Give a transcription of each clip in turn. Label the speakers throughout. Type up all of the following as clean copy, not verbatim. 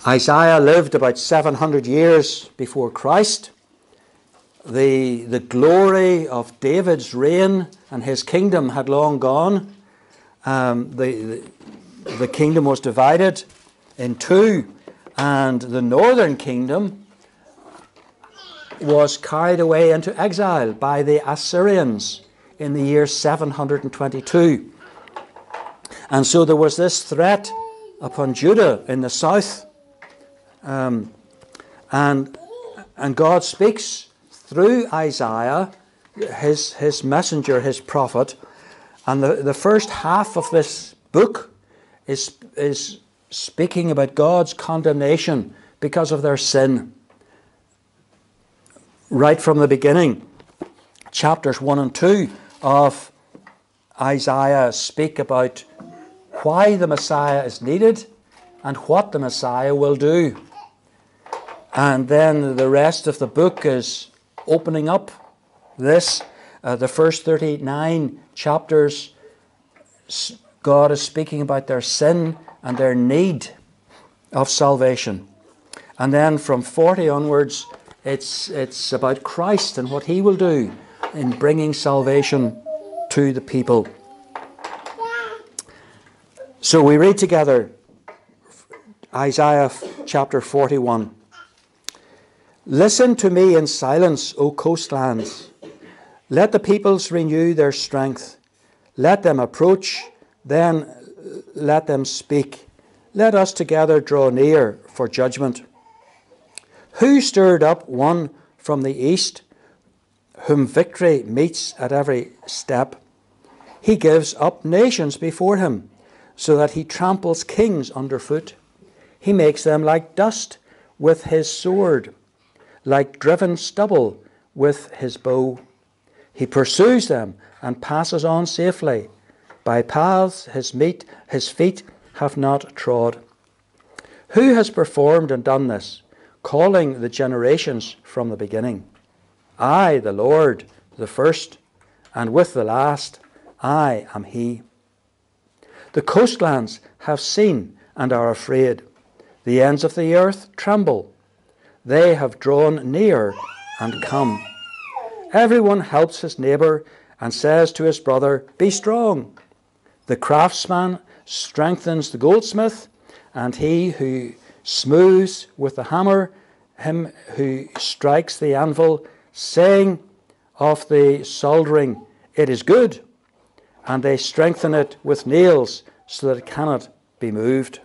Speaker 1: Isaiah lived about 700 years before Christ. The glory of David's reign and his kingdom had long gone. The kingdom was divided in two, and the northern kingdom was carried away into exile by the Assyrians in the year 722. And so there was this threat upon Judah in the south. And God speaks through Isaiah, his messenger, his prophet. And the first half of this book is speaking about God's condemnation because of their sin. Right from the beginning, chapters 1 and 2 of Isaiah speak about why the Messiah is needed and what the Messiah will do. And then the rest of the book is opening up this. The first 39 chapters, God is speaking about their sin and their need of salvation. And then from 40 onwards, it's about Christ and what he will do in bringing salvation to the people. So we read together Isaiah chapter 41. Listen to me in silence, O coastlands. Let the peoples renew their strength. Let them approach, then let them speak. Let us together draw near for judgment. Who stirred up one from the east, whom victory meets at every step? He gives up nations before him, so that he tramples kings underfoot. He makes them like dust with his sword, like driven stubble with his bow. He pursues them and passes on safely. By paths his feet have not trod. Who has performed and done this, calling the generations from the beginning? I, the Lord, the first, and with the last, I am he. The coastlands have seen and are afraid. The ends of the earth tremble. They have drawn near and come. Everyone helps his neighbour and says to his brother, be strong. The craftsman strengthens the goldsmith, and he who smooths with the hammer, him who strikes the anvil, saying of the soldering, it is good. And they strengthen it with nails so that it cannot be moved.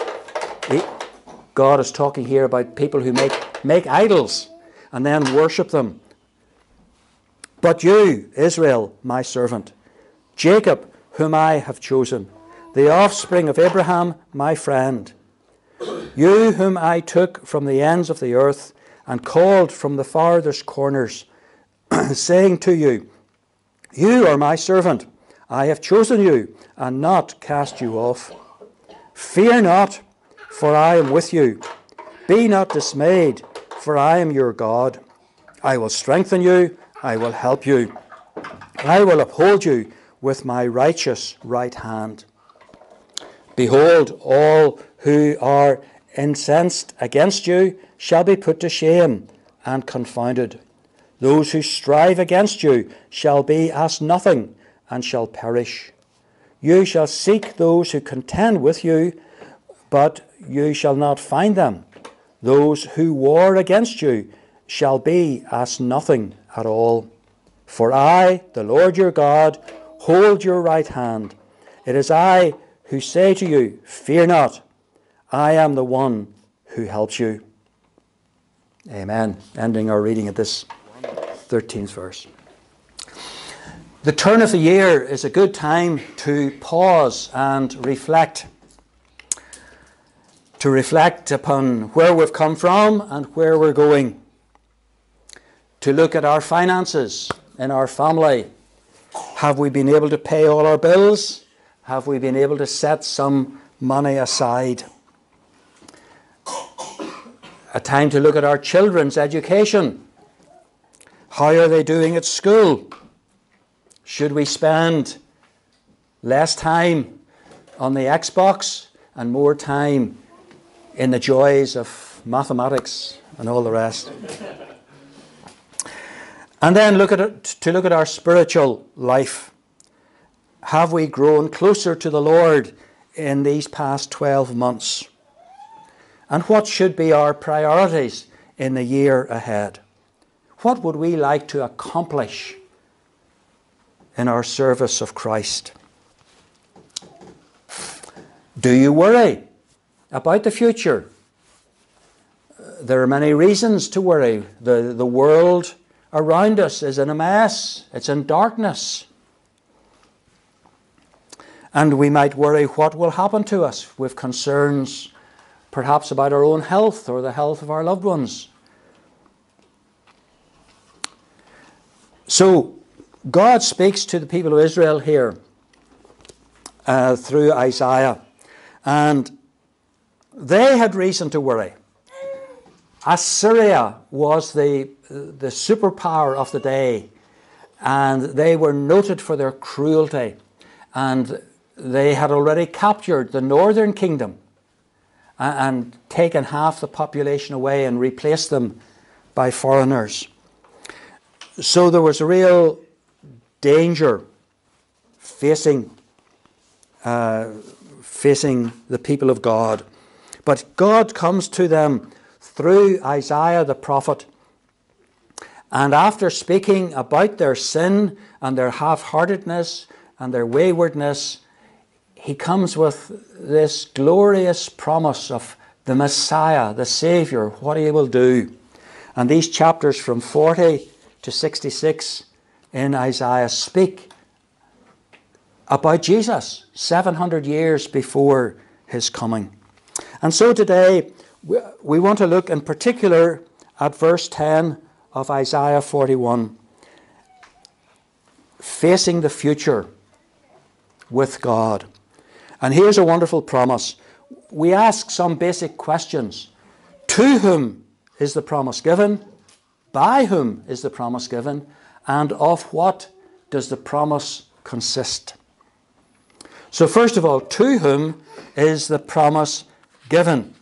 Speaker 1: God is talking here about people who make idols and then worship them. But you, Israel, my servant, Jacob, whom I have chosen, the offspring of Abraham, my friend, you whom I took from the ends of the earth and called from the farthest corners, saying to you, you are my servant, I have chosen you and not cast you off. Fear not, for I am with you. Be not dismayed, for I am your God. I will strengthen you, I will help you. I will uphold you with my righteous right hand. Behold, all who are incensed against you shall be put to shame and confounded. Those who strive against you shall be as nothing and shall perish. You shall seek those who contend with you, but you shall not find them. Those who war against you shall be as nothing at all. For I, the Lord your God, hold your right hand. It is I who say to you, fear not. I am the one who helps you. Amen. Ending our reading at this 13th verse. The turn of the year is a good time to pause and reflect. To reflect upon where we've come from and where we're going. To look at our finances in our family. Have we been able to pay all our bills? Have we been able to set some money aside? A time to look at our children's education. How are they doing at school? Should we spend less time on the Xbox and more time in the joys of mathematics and all the rest. And then look at our spiritual life. Have we grown closer to the Lord in these past 12 months? And what should be our priorities in the year ahead? What would we like to accomplish in our service of Christ? Do you worry about the future? There are many reasons to worry. The world around us is in a mess. It's in darkness. And we might worry what will happen to us with concerns perhaps about our own health or the health of our loved ones. So God speaks to the people of Israel here through Isaiah. And they had reason to worry. Assyria was the superpower of the day, and they were noted for their cruelty. And they had already captured the northern kingdom and taken half the population away and replaced them by foreigners. So there was a real danger facing the people of God. But God comes to them through Isaiah the prophet. And after speaking about their sin and their half-heartedness and their waywardness, he comes with this glorious promise of the Messiah, the Saviour, what he will do. And these chapters from 40 to 66 in Isaiah speak about Jesus 700 years before his coming. And so today we want to look in particular at verse 10 of Isaiah 41, facing the future with God. And here's a wonderful promise. We ask some basic questions. To whom is the promise given? By whom is the promise given? And of what does the promise consist? So first of all, to whom is the promise given?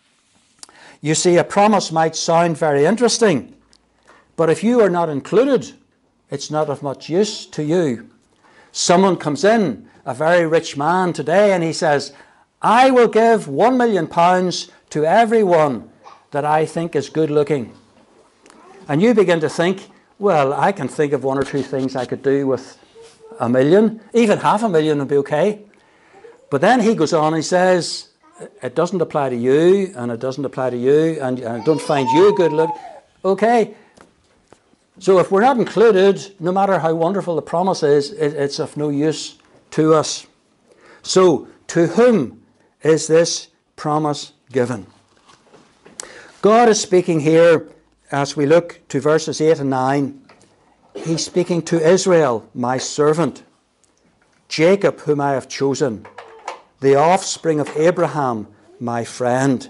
Speaker 1: You see, a promise might sound very interesting, but if you are not included, it's not of much use to you. Someone comes in, a very rich man today, and he says, I will give £1 million to everyone that I think is good looking. And you begin to think, well, I can think of one or two things I could do with $1 million. Even $500,000 would be okay. But then he goes on and he says, it doesn't apply to you, and it doesn't apply to you, and I don't find you good looking. Okay. So if we're not included, no matter how wonderful the promise is, it's of no use to us. So, to whom is this promise given? God is speaking here, as we look to verses 8 and 9, he's speaking to Israel, my servant, Jacob, whom I have chosen, the offspring of Abraham, my friend.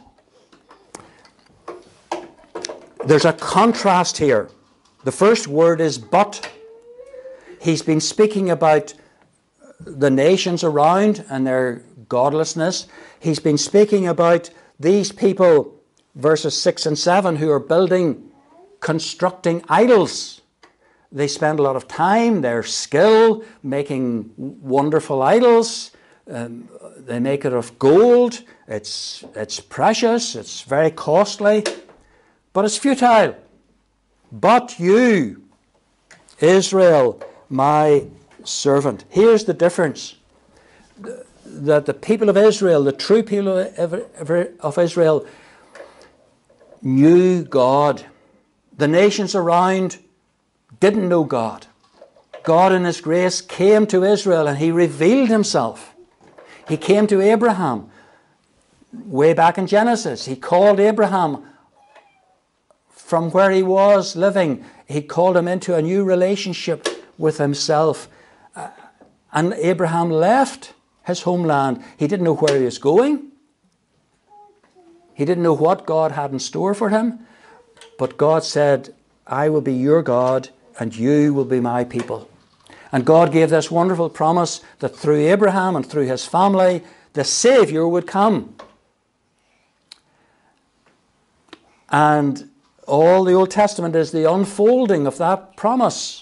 Speaker 1: There's a contrast here. The first word is but. He's been speaking about the nations around and their godlessness. He's been speaking about these people, verses 6 and 7, who are constructing idols. They spend a lot of time, their skill, making wonderful idols. They make it of gold. It's precious. It's very costly. But it's futile. But you, Israel, my servant. Here's the difference. That the people of Israel, the true people of Israel, knew God. The nations around didn't know God. God in his grace came to Israel and he revealed himself. He came to Abraham way back in Genesis. He called Abraham from where he was living. He called him into a new relationship with himself. And Abraham left his homeland. He didn't know where he was going. He didn't know what God had in store for him. But God said, I will be your God and you will be my people. And God gave this wonderful promise that through Abraham and through his family, the Saviour would come. And all the Old Testament is the unfolding of that promise.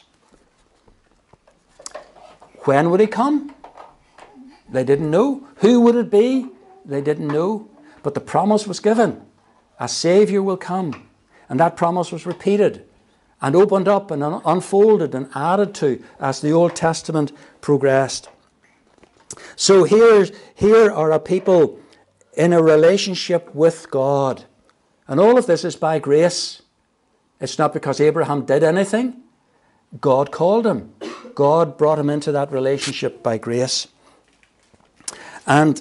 Speaker 1: When would he come? They didn't know. Who would it be? They didn't know. But the promise was given. A Saviour will come. And that promise was repeated and opened up and unfolded and added to as the Old Testament progressed. So here are a people in a relationship with God. And all of this is by grace. It's not because Abraham did anything. God called him. God brought him into that relationship by grace. And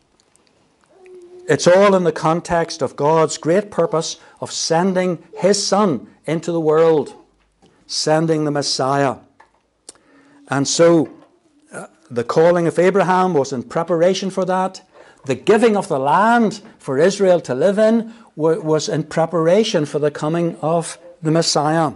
Speaker 1: it's all in the context of God's great purpose of sending his Son into the world, sending the Messiah. And so the calling of Abraham was in preparation for that. The giving of the land for Israel to live in was in preparation for the coming of the Messiah.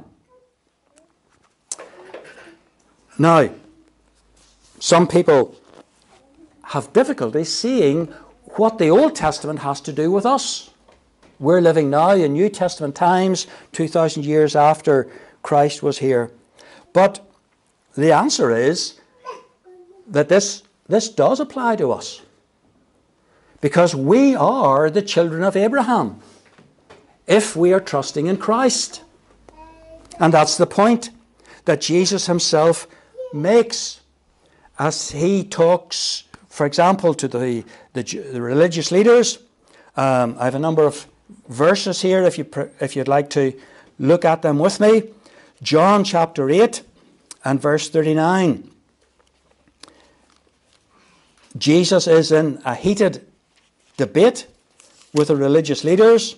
Speaker 1: Now, some people have difficulty seeing what the Old Testament has to do with us. We're living now in New Testament times, 2,000 years after Christ was here. But the answer is that this does apply to us. Because we are the children of Abraham, if we are trusting in Christ. And that's the point that Jesus himself makes as he talks, for example, to the religious leaders. I have a number of verses here if you'd like to look at them with me. John chapter 8 and verse 39. Jesus is in a heated debate with the religious leaders.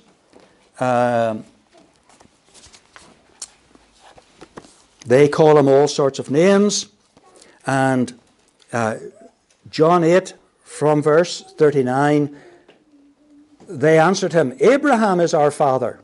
Speaker 1: They call him all sorts of names. And John 8 from verse 39, they answered him, Abraham is our father.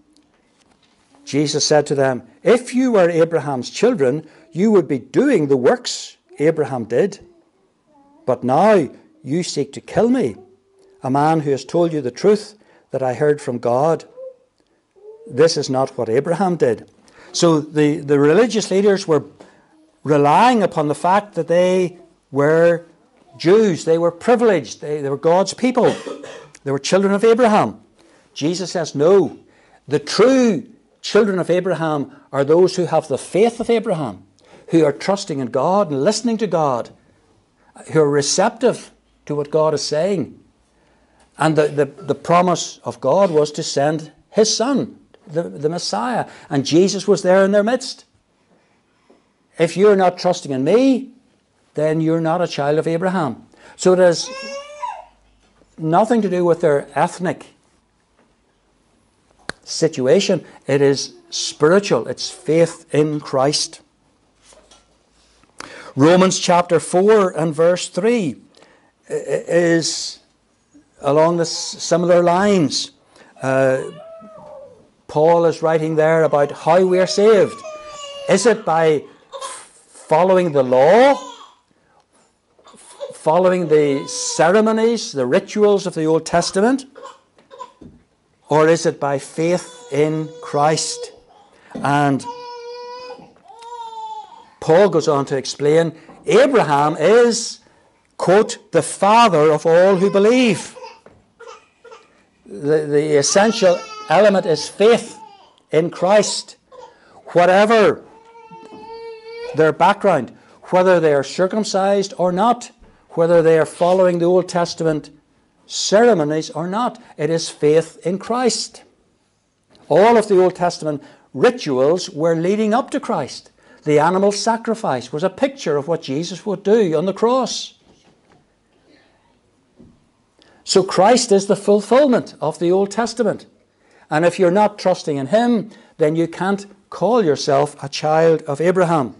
Speaker 1: Jesus said to them, if you were Abraham's children, you would be doing the works Abraham did. But now you seek to kill me, a man who has told you the truth that I heard from God. This is not what Abraham did. So the religious leaders were relying upon the fact that they were Jews. They were privileged. They were God's people. They were children of Abraham. Jesus says, no. The true children of Abraham are those who have the faith of Abraham, who are trusting in God and listening to God, who are receptive to what God is saying. And the promise of God was to send his Son, the Messiah. And Jesus was there in their midst. If you're not trusting in me, then you're not a child of Abraham. So it has nothing to do with their ethnic situation. It is spiritual. It's faith in Christ. Romans chapter 4 and verse 3 is along the similar lines. Paul is writing there about how we are saved. Is it by following the law, following the ceremonies, the rituals of the Old Testament, or is it by faith in Christ? And Paul goes on to explain, Abraham is, quote, the father of all who believe. The essential element is faith in Christ. Whatever their background, whether they are circumcised or not, whether they are following the Old Testament ceremonies or not, it is faith in Christ. All of the Old Testament rituals were leading up to Christ. The animal sacrifice was a picture of what Jesus would do on the cross. So Christ is the fulfillment of the Old Testament. And if you're not trusting in him, then you can't call yourself a child of Abraham.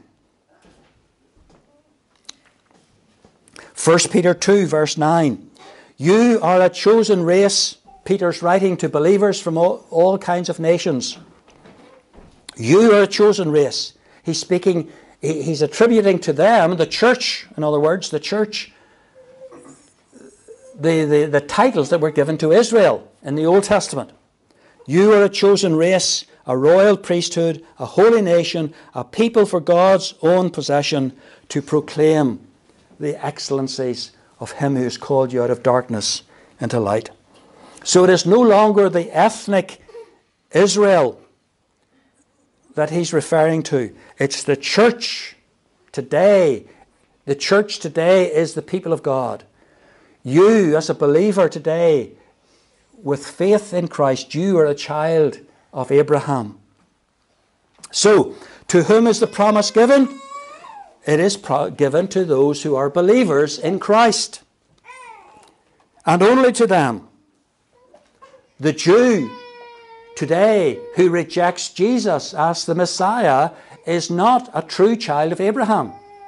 Speaker 1: 1 Peter 2 verse 9. You are a chosen race. Peter's writing to believers from all kinds of nations. You are a chosen race. He's speaking, he's attributing to them, the church, in other words, the church, the titles that were given to Israel in the Old Testament. You are a chosen race, a royal priesthood, a holy nation, a people for God's own possession, to proclaim the excellencies of him who has called you out of darkness into light. So it is no longer the ethnic Israel that he's referring to. It's the church today. The church today is the people of God. You, as a believer today, with faith in Christ, you are a child of Abraham. So, to whom is the promise given? It is given to those who are believers in Christ. And only to them. The Jew today who rejects Jesus as the Messiah is not a true child of Abraham.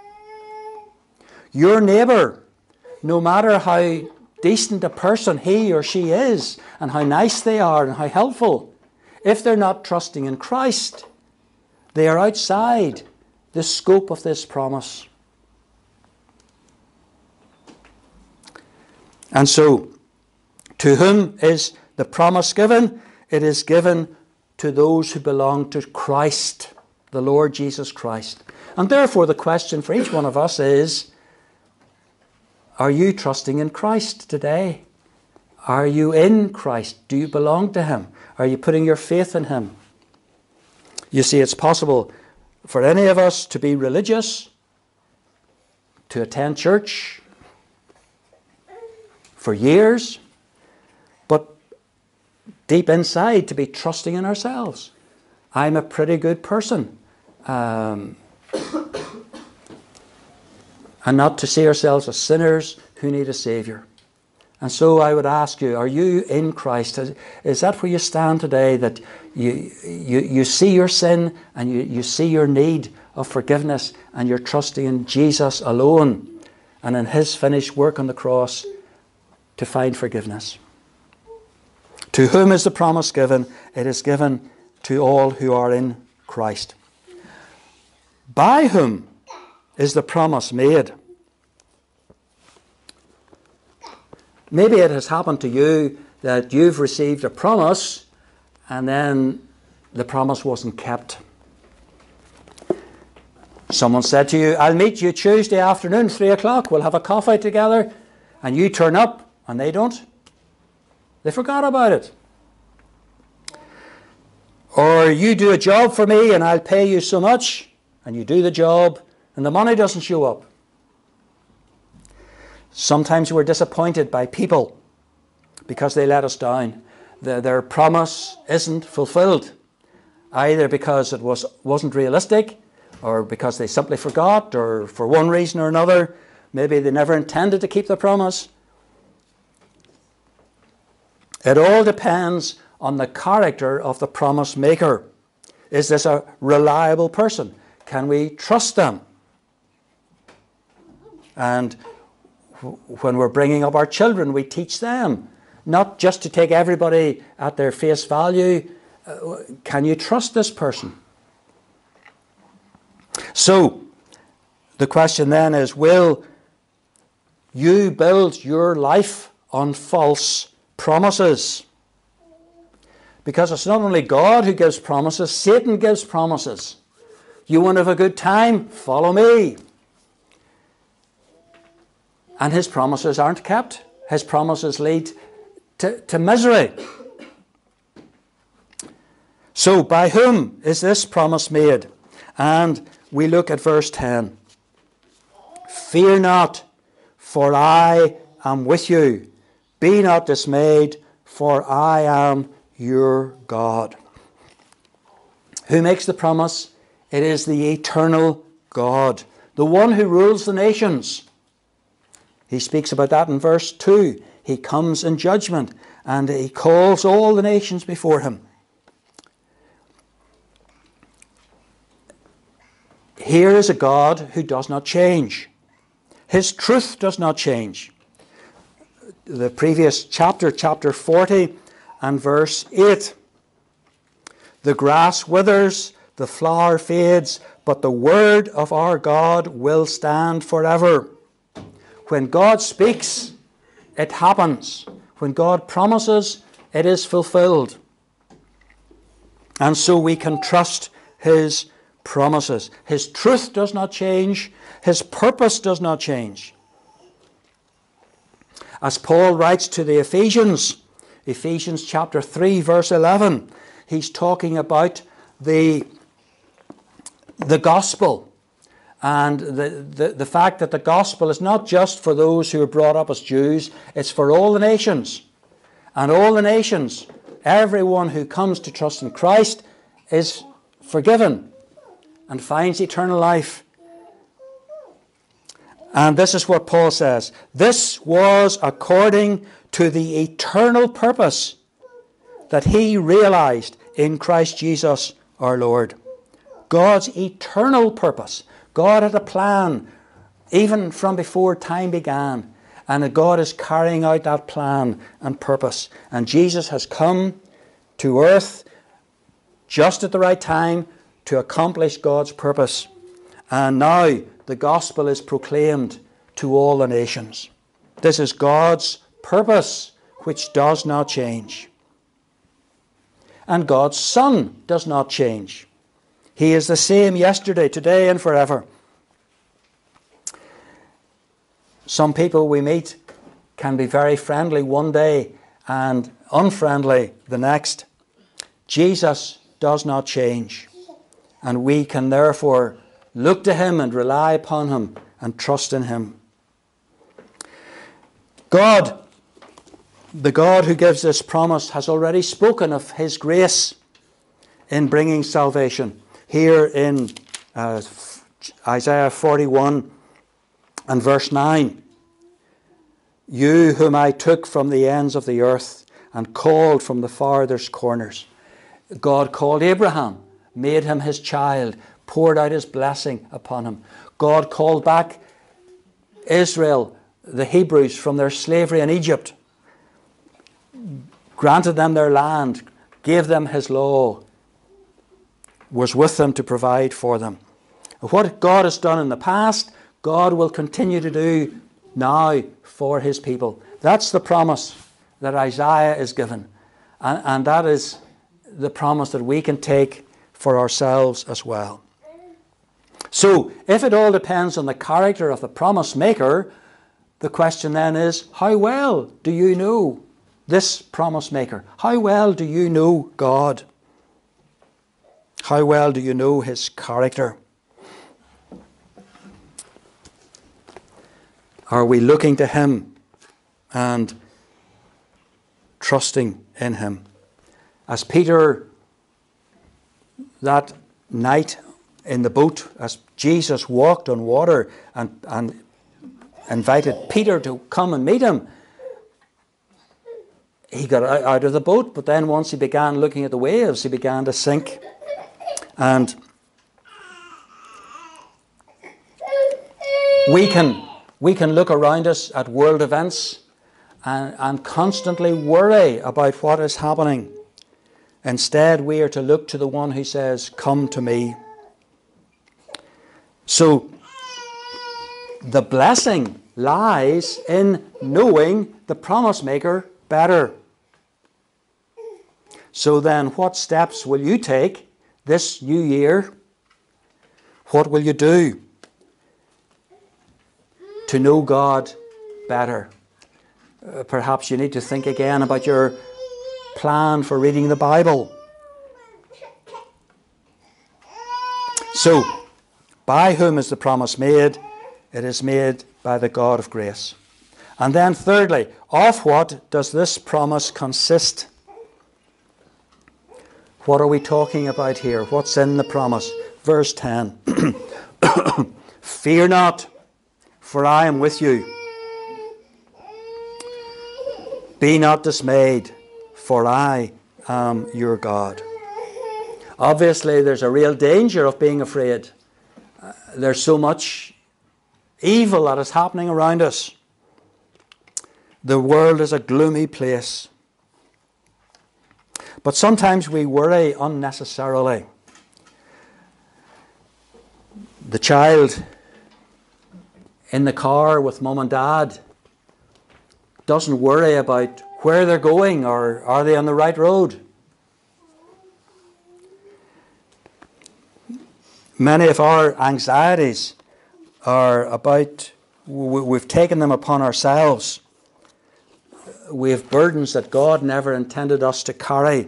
Speaker 1: Your neighbour, no matter how decent a person he or she is, and how nice they are and how helpful, if they're not trusting in Christ, they are outside the scope of this promise. And so, to whom is the promise given? It is given to those who belong to Christ, the Lord Jesus Christ. And therefore the question for each one of us is, are you trusting in Christ today? Are you in Christ? Do you belong to him? Are you putting your faith in him? You see, it's possible for any of us to be religious, to attend church for years, but deep inside to be trusting in ourselves. I'm a pretty good person. And not to see ourselves as sinners who need a Saviour. And so I would ask you, are you in Christ? Is that where you stand today, that you see your sin and you see your need of forgiveness, and you're trusting in Jesus alone and in his finished work on the cross to find forgiveness? To whom is the promise given? It is given to all who are in Christ. By whom is the promise made? Maybe it has happened to you that you've received a promise and then the promise wasn't kept. Someone said to you, I'll meet you Tuesday afternoon, 3 o'clock, we'll have a coffee together, and you turn up and they don't. They forgot about it. Or you do a job for me and I'll pay you so much, and you do the job and the money doesn't show up. Sometimes we're disappointed by people because they let us down. Their promise isn't fulfilled, either because it wasn't realistic, or because they simply forgot, or for one reason or another. Maybe they never intended to keep the promise. It all depends on the character of the promise maker. Is this a reliable person? Can we trust them? And when we're bringing up our children, we teach them not just to take everybody at their face value. Can you trust this person? So, the question then is, will you build your life on false promises? Because it's not only God who gives promises, Satan gives promises. You want to have a good time? Follow me. And his promises aren't kept. His promises lead to misery. So, by whom is this promise made? And we look at verse 10. Fear not, for I am with you. Be not dismayed, for I am your God. Who makes the promise? It is the eternal God, the one who rules the nations. He speaks about that in verse 2. He comes in judgment and he calls all the nations before him. Here is a God who does not change. His truth does not change. The previous chapter, chapter 40 and verse 8. The grass withers, the flower fades, but the word of our God will stand forever. When God speaks, it happens. When God promises, it is fulfilled. And so we can trust his promises. His truth does not change. His purpose does not change. As Paul writes to the Ephesians, Ephesians chapter 3, verse 11, he's talking about the gospel. And the fact that the gospel is not just for those who are brought up as Jews, it's for all the nations. And all the nations, everyone who comes to trust in Christ is forgiven and finds eternal life. And this is what Paul says. This was according to the eternal purpose that he realized in Christ Jesus our Lord. God's eternal purpose. God had a plan even from before time began. And God is carrying out that plan and purpose. And Jesus has come to earth just at the right time to accomplish God's purpose. And now the gospel is proclaimed to all the nations. This is God's purpose, which does not change. And God's Son does not change. He is the same yesterday, today, and forever. Some people we meet can be very friendly one day and unfriendly the next. Jesus does not change. And we can therefore look to him and rely upon him and trust in him. God, the God who gives this promise, has already spoken of his grace in bringing salvation. Here in Isaiah 41 and verse 9. You whom I took from the ends of the earth and called from the farthest corners. God called Abraham, made him his child, poured out his blessing upon him. God called back Israel, the Hebrews, from their slavery in Egypt, granted them their land, gave them his law, was with them to provide for them. What God has done in the past, God will continue to do now for his people. That's the promise that Isaiah is given. And that is the promise that we can take for ourselves as well. So, if it all depends on the character of the promise maker, the question then is, how well do you know this promise maker? How well do you know God? How well do you know his character? Are we looking to him and trusting in him? As Peter, that night in the boat, as Jesus walked on water and invited Peter to come and meet him, he got out of the boat, but then once he began looking at the waves, he began to sink. And we can look around us at world events and constantly worry about what is happening. Instead, we are to look to the one who says, come to me. So, the blessing lies in knowing the promise maker better. So then, what steps will you take this new year? What will you do to know God better? Perhaps you need to think again about your plan for reading the Bible. So, by whom is the promise made? It is made by the God of grace. And then thirdly, of what does this promise consist? What are we talking about here? What's in the promise? Verse 10. Fear not, for I am with you. Be not dismayed, for I am your God. Obviously, there's a real danger of being afraid. There's so much evil that is happening around us. The world is a gloomy place. But sometimes we worry unnecessarily. The child in the car with mum and dad doesn't worry about where they're going or are they on the right road. Many of our anxieties are about, we've taken them upon ourselves. We have burdens that God never intended us to carry.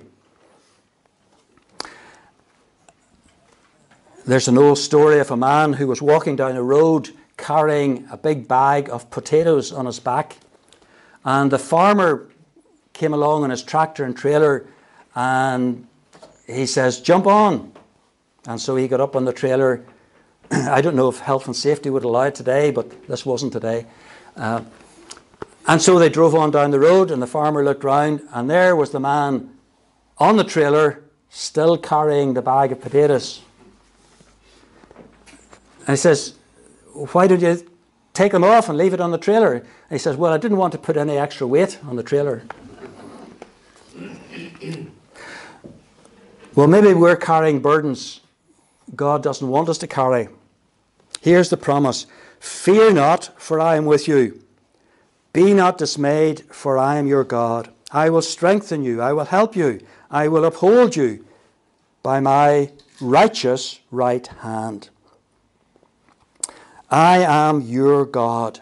Speaker 1: There's an old story of a man who was walking down a road carrying a big bag of potatoes on his back. And the farmer came along in his tractor and trailer and he says, "Jump on." And so he got up on the trailer. I don't know if health and safety would allow it today, but this wasn't today. And so they drove on down the road, and the farmer looked round, and there was the man on the trailer still carrying the bag of potatoes. And he says, "Why did you take them off and leave it on the trailer?" And he says, "Well, I didn't want to put any extra weight on the trailer." Well, maybe we're carrying burdens God doesn't want us to carry. Here's the promise: "Fear not, for I am with you. Be not dismayed, for I am your God. I will strengthen you. I will help you. I will uphold you by my righteous right hand. I am your God."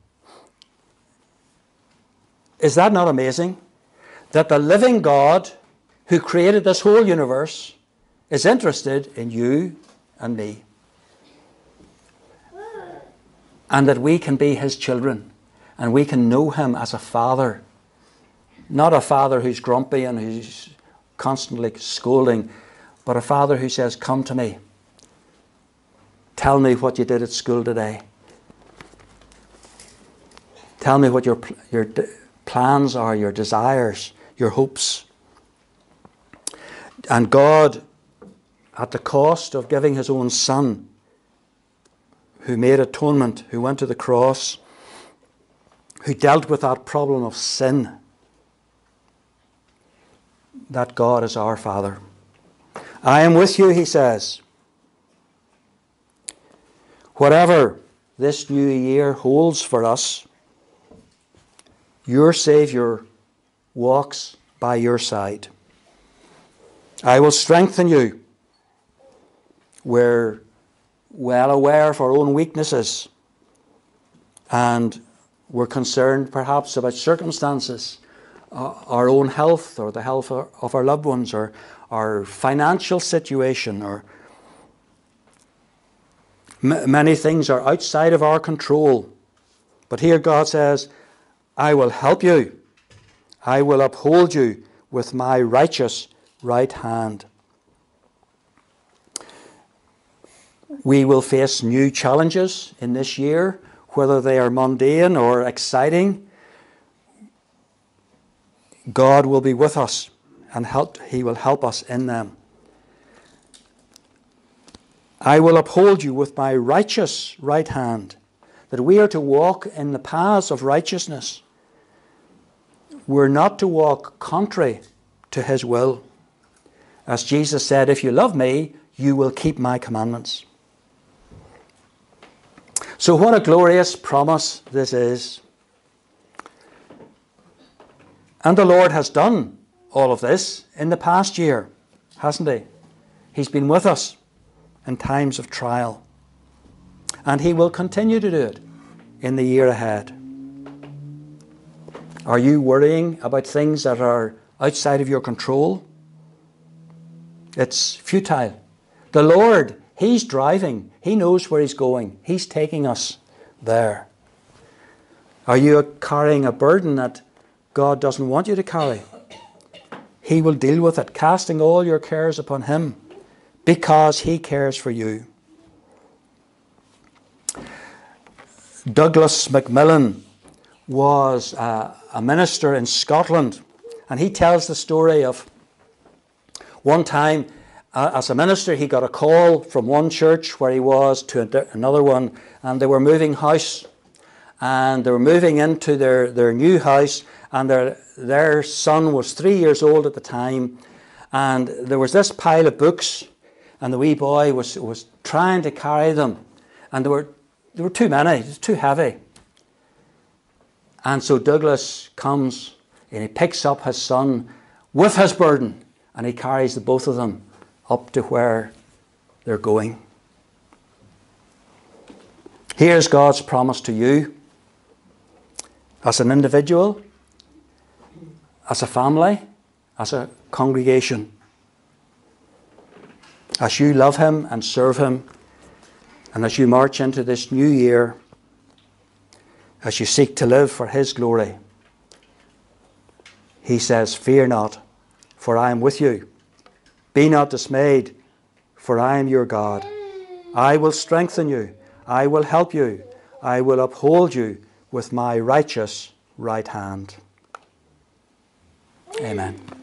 Speaker 1: Is that not amazing? That the living God who created this whole universe is interested in you and me. And that we can be his children. And we can know him as a father. Not a father who's grumpy and who's constantly scolding, but a father who says, "Come to me. Tell me what you did at school today. Tell me what your plans are, your desires, your hopes." And God, at the cost of giving his own son, who made atonement, who went to the cross, who dealt with that problem of sin, that God is our Father. "I am with you," he says. Whatever this new year holds for us, your Saviour walks by your side. "I will strengthen you." We're well aware of our own weaknesses, and we're concerned perhaps about circumstances, our own health or the health of our loved ones, or our financial situation, or many things are outside of our control. But here God says, "I will help you. I will uphold you with my righteous right hand." We will face new challenges in this year, whether they are mundane or exciting. God will be with us and he will help us in them. "I will uphold you with my righteous right hand." That we are to walk in the paths of righteousness. We're not to walk contrary to his will. As Jesus said, "If you love me, you will keep my commandments." So what a glorious promise this is. And the Lord has done all of this in the past year, hasn't he? He's been with us in times of trial. And he will continue to do it in the year ahead. Are you worrying about things that are outside of your control? It's futile. The Lord, he's driving. He knows where he's going. He's taking us there. Are you carrying a burden that God doesn't want you to carry? He will deal with it, casting all your cares upon him, because he cares for you. Douglas Macmillan was a minister in Scotland, and he tells the story of one time as a minister he got a call from one church where he was to another one, and they were moving house, and they were moving into their new house, and their son was 3 years old at the time, and there was this pile of books, and the wee boy was trying to carry them, and there were too many, it was too heavy. And so Douglas comes and he picks up his son with his burden, and he carries the both of them up to where they're going. Here's God's promise to you as an individual, as a family, as a congregation. As you love him and serve him, and as you march into this new year, as you seek to live for his glory, he says, fear not, for I am with you. Be not dismayed, for I am your God. I will strengthen you. I will help you. I will uphold you with my righteous right hand. Amen.